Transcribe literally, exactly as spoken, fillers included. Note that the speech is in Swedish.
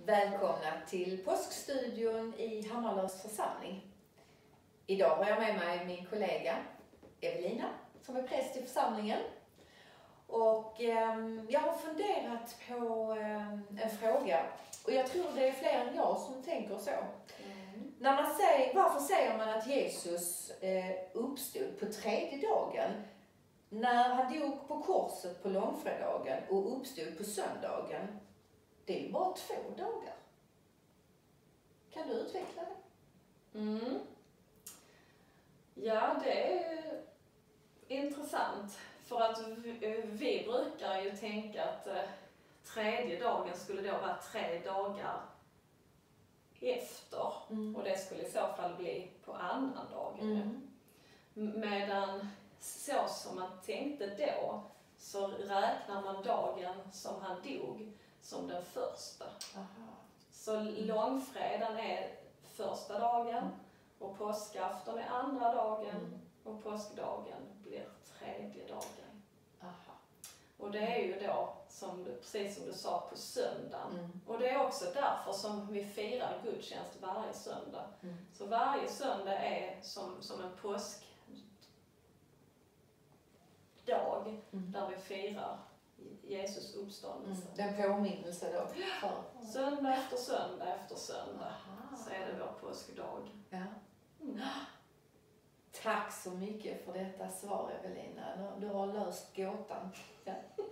Välkomna till påskstudion i Hammarlövs församling. Idag har jag med mig min kollega Evelina som är präst i församlingen. Och eh, jag har funderat på eh, en fråga. Och jag tror det är fler än jag som tänker så. Mm. När man säger, varför säger man att Jesus eh, uppstod på tredje dagen? När han dog på korset på långfredagen och uppstod på söndagen. Det är ju bara två dagar. Kan du utveckla det? Mm. Ja, det är intressant. För att vi, vi brukar ju tänka att eh, tredje dagen skulle då vara tre dagar efter. Mm. Och det skulle i så fall bli på annan dagen. Mm. Medan så som man tänkte då så räknar man dagen som han dog som den första. Aha. Så långfredagen är första dagen mm. och påskafton är andra dagen mm. och påskdagen blir tredje dagen. Aha. Och det är ju då, som du, precis som du sa, på söndagen. Mm. Och det är också därför som vi firar gudstjänst varje söndag. Mm. Så varje söndag är som, som en påskdag mm. där vi firar Jesus uppståndelse. Mm. Den påminnelse då. För. Söndag efter söndag efter söndag. Aha. Så är det vår påskdag. Ja. Mm. Tack så mycket för detta svar, Evelina. Du har löst gåtan. Ja.